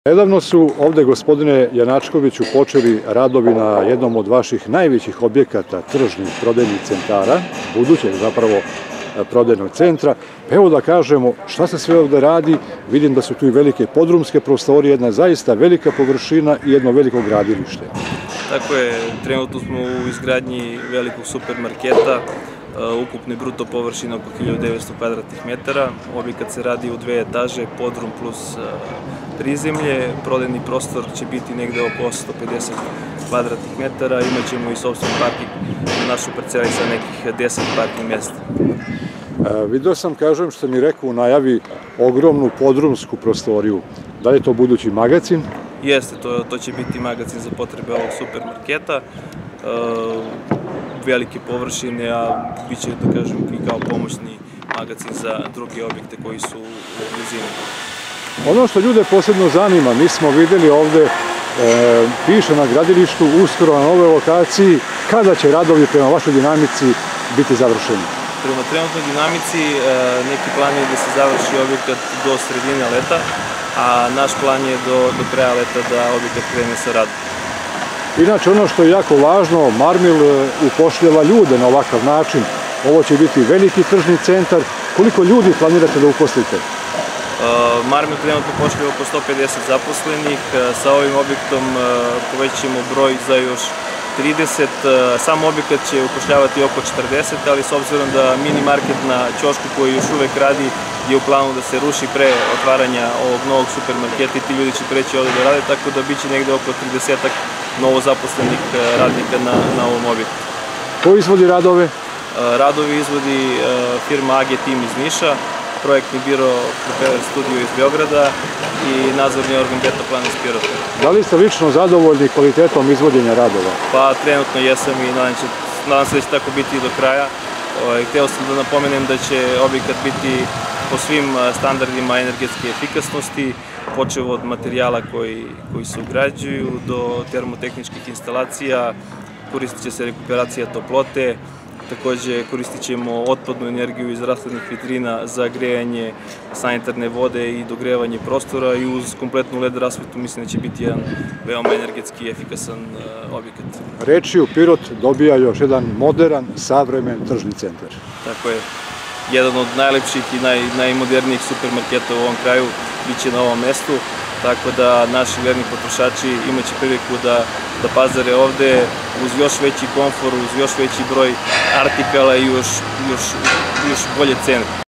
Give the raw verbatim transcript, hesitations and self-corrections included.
Nedavno su ovde, gospodine Janačkoviću, počeli radovi na jednom od vaših najvećih objekata, tržnih prodajnih centara, budućeg zapravo prodajnog centra. Evo da kažemo šta se sve ovde radi. Vidim da su tu i velike podrumske prostorije, jedna zaista velika površina i jedno veliko gradilište. Tako je, trenutno smo u izgradnji velikog supermarketa, ukupni bruto površina oko hiljadu devetsto kvadratnih metara. Objekat se radi u dve etaže, podrum plus prizemlje. Prodajni prostor će biti negde oko osamsto pedeset kvadratnih metara. Imaćemo i sopstveni parking na našoj parceli sa nekih deset parking mesta. Video sam, kažem, što mi rekao u najavi, ogromnu podrumsku prostoriju. Da li je to budući magacin? Jeste, to će biti magacin za potrebe ovog supermarketa. Velike površine, a bit će, da kažem, i kao pomoćni magacin za druge objekte koji su u blizini. Ono što ljude posebno zanima, mi smo videli ovde, piše na gradilištu, uskoro na ovoj lokaciji, kada će radovi prema vašoj dinamici biti završeni? Prema trenutnoj dinamici neki plan je da se završi objekat do sredine leta, a naš plan je do kraja leta da objekat krene sa radom. Inače, ono što je jako važno, Marmil upošljava ljude na ovakav način. Ovo će biti veliki tržni centar. Koliko ljudi planirate da uposlite? Marmil trenutno upošljava oko sto pedeset zaposlenih. Sa ovim objektom povećamo broj za još trideset. Sam objekat će upošljavati oko četrdeset, ali s obzirom da mini market na ćošku koji još uvek radi je u planu da se ruši pre otvaranja ovog novog supermarketa i ti ljudi će preći ovde da rade, tako da bit će negde oko tridesetak novo zaposlenih radnika na ovom objektu. Ko izvodi radove? Radovi izvodi firma A G Team iz Niša, projektni biro Propeller Studio iz Beograda i nadzorni organ Beta Plan iz Pirota. Da li ste lično zadovoljni kvalitetom izvođenja radova? Pa trenutno jesam i nadam se da će tako biti i do kraja. Hteo sam da napomenem da će objekat biti po svim standardima energetske efikasnosti, počev od materijala koji se ugrađuju do termotehničkih instalacija, koristit će se rekuperacija toplote, takođe koristit ćemo otpadnu energiju iz rashladnih vitrina za grejanje sanitarne vode i dogrevanje prostora i uz kompletnu L E D rasvetu mislim da će biti jedan veoma energetski efikasan objekat. Rečju, Pirot dobija još jedan modern, savremen tržni centar. Tako je. Jedan od najlepših i najmodernijih supermarketa u ovom kraju biće na ovom mestu, tako da naši verni potrošači imaće priliku da pazare ovde uz još veći komfor, uz još veći broj artikala i još bolje cene.